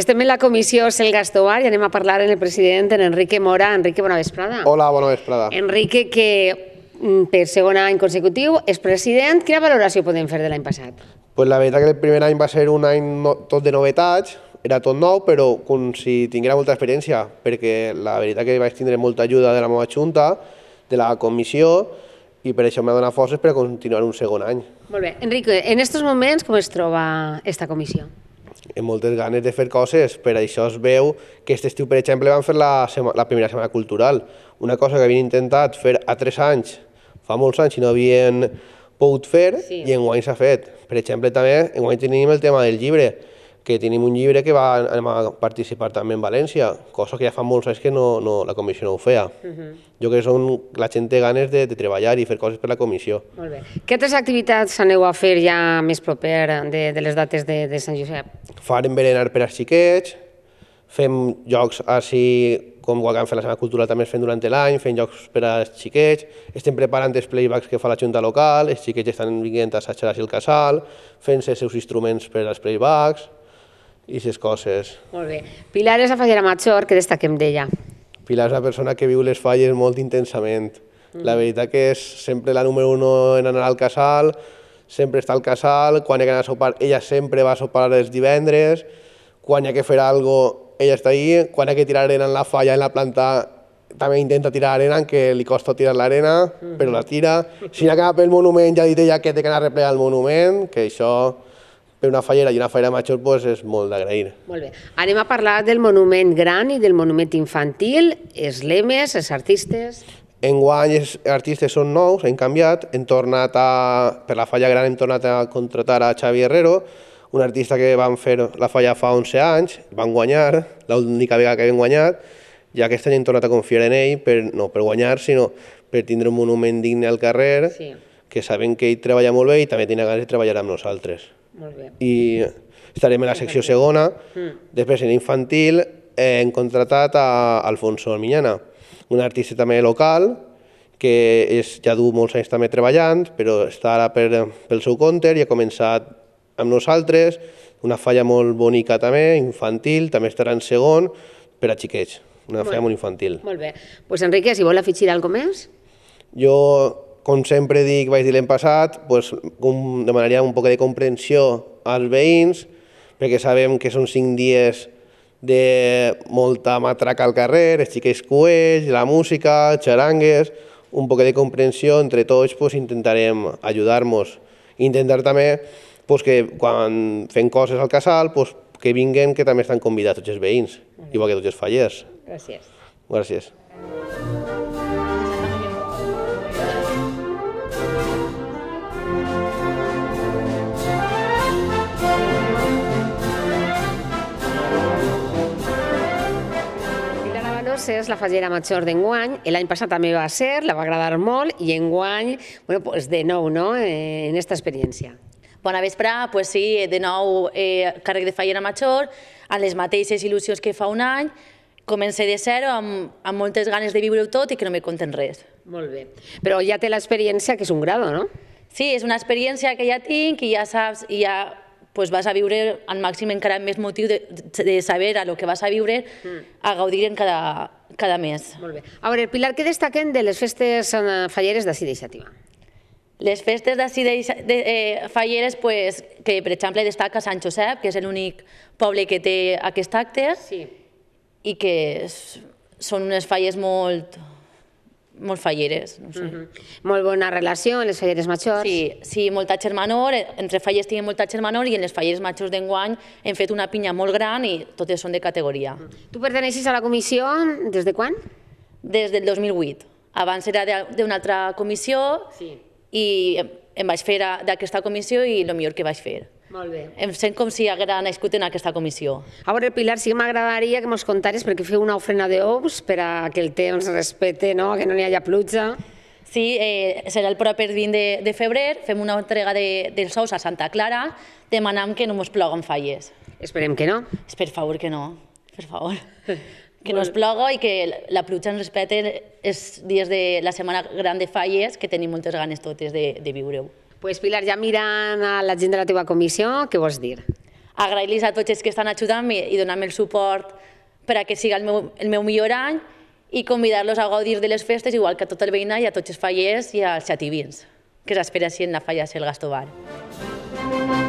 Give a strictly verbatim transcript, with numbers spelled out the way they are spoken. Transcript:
estem en la comissió Selgas Tovar i anem a parlar amb el president, en Enrique Mora. Enrique, bona vesprada. Hola, bona vesprada. Enrique, que per segon any consecutiu és president. Quina valoració podem fer de l'any passat? Pues la veritat que el primer any va ser un any no, tot de novetats, era tot nou, però com si tinguera molta experiència, perquè la veritat que vaig tindre molta ajuda de la meva junta, de la comissió, i per això m'ha donat forces per a continuar un segon any. Molt bé. Enrique, en aquests moments com es troba esta comissió? Amb moltes ganes de fer coses, per això es veu que aquest estiu, per exemple, vam fer la, la primera setmana cultural, una cosa que havien intentat fer a tres anys, fa molts anys i no havien pogut fer, sí. I enguany s'ha fet. Per exemple, també enguany tenim el tema del llibre, que tenim un llibre que va a participar també en València, cosa que ja fa molts anys que no, no, la comissió no ho feia. Uh -huh. Jo crec que són, la gent té ganes de, de treballar i fer coses per la comissió. Molt bé. Què altres activitats aneu a fer ja més proper de, de les dates de, de Sant Josep? Farem berenar per als xiquets, fem jocs així, com quan fem la Setmana Cultural també es fem durant l'any, fem jocs per als xiquets, estem preparant els playbacks que fa la Junta Local, els xiquets estan vinguent a assajar al casal, fent els seus instruments per als playbacks, i aquestes coses. Molt bé. Pilar és la fallera major, què destaquem d'ella? Pilar és una persona que viu les falles molt intensament. Mm. La veritat que és sempre la número uno en anar al casal, sempre està al casal, quan hi ha que anar a sopar, ella sempre va a sopar els divendres, quan hi ha que fer alguna cosa, ella està ahí, quan hi ha que tirar arena en la falla, en la planta, també intenta tirar arena, que li costa tirar l'arena, mm. però la tira. Si hi ha que anar pel monument, ja ha dit ella que té que anar a replegar el monument, que això per una fallera i una fallera major pues, és molt d'agrair. Molt bé. Anem a parlar del monument gran i del monument infantil, els lemes, els artistes... Enguany els artistes són nous, hem canviat, hem tornat a, per la falla gran hem tornat a contratar a Xavi Herrero, un artista que van fer la falla fa onze anys, van guanyar, l'única vegada que havien guanyat, i aquest any hem tornat a confiar en ell, per, no per guanyar, sinó per tindre un monument digne al carrer, sí. Que sabem que ell treballa molt bé i també tenia ganes de treballar amb nosaltres. Molt bé. I estarem en la secció segona, mm. Després en infantil eh, hem contratat a Alfonso Almiñana, un artista també local, que és, ja du molts anys també treballant, però està ara per, pel seu compte i ha començat amb nosaltres, una falla molt bonica també, infantil, també estarà en segon, per a xiquets, una falla molt infantil. Molt bé. Doncs pues, Enrique, si vol afegir alguna cosa més? Jo, com sempre dic, vaig dir l'any passat, pues, demanaria un poc de comprensió als veïns, perquè sabem que són cinc dies de molta matraca al carrer, els xiquets coets, la música, xarangues, un poc de comprensió entre tots, pues, intentarem ajudar-nos. Intentar també pues, que quan fem coses al casal, pues, que vinguen, que també estan convidats tots els veïns, igual que tots els fallers. Gràcies. Gràcies. És la fallera major d'enguany, l'any passat també va ser, la va agradar molt, i enguany, bueno, pues de nou, no?, en aquesta experiència. Bona vesprada, pues sí, de nou eh, càrrec de fallera major, amb les mateixes il·lusions que fa un any, comencé de zero, amb, amb moltes ganes de viure-ho tot i que no me conten res. Molt bé. Però ja té l'experiència, que és un grado, no? Sí, és una experiència que ja tinc i ja saps, i ja pues vas a viure al màxim encara més motiu de, de saber a lo que vas a viure, mm. a gaudir en cada, cada mes. Molt bé. A veure, Pilar, què destaquen de les festes falleres d'ací d'Eixativa? Les festes d'ací de eh, falleres, pues, que per exemple destaca Sant Josep, que és l'únic poble que té aquest acte, sí. I que són unes falles molt... molt falleres, no sé. Uh-huh. Molt bona relació amb les falleres majors. Sí, sí, molta germanor, entre falles tinguem molta germanor i en les falleres majors d'enguany hem fet una pinya molt gran i totes són de categoria. Uh-huh. Tu perteneixes a la comissió des de quan? Des del dos mil vuit. Abans era d'una altra comissió, sí. I em vaig fer d'aquesta comissió i el millor que vaig fer. Molt bé. Em sent com si haguera nascut en aquesta comissió. A veure, Pilar, sí que m'agradaria que mos contares perquè feu una ofrena d'ous per a que el temps respecte, no?, que no n'hi hagi pluja. Sí, eh, serà el proper vint de, de febrer, fem una entrega de, dels ous a Santa Clara, demanant que no mos ploguen falles. Esperem que no. Per favor que no, per favor. Que no es ploga i que la pluja ens respecte els dies de la setmana gran de falles, que tenim moltes ganes totes de, de viure-ho. Pues Pilar, ja mirant a la gent de la teva comissió, què vols dir? agrair-los a tots els que estan ajudant-me i donar-me el suport per a que siga el meu, el meu millor any i convidar-los a gaudir de les festes, igual que a tot el veïnat i a tots els fallers i als xativins, que s'espera així en la falla Selgas Tovar.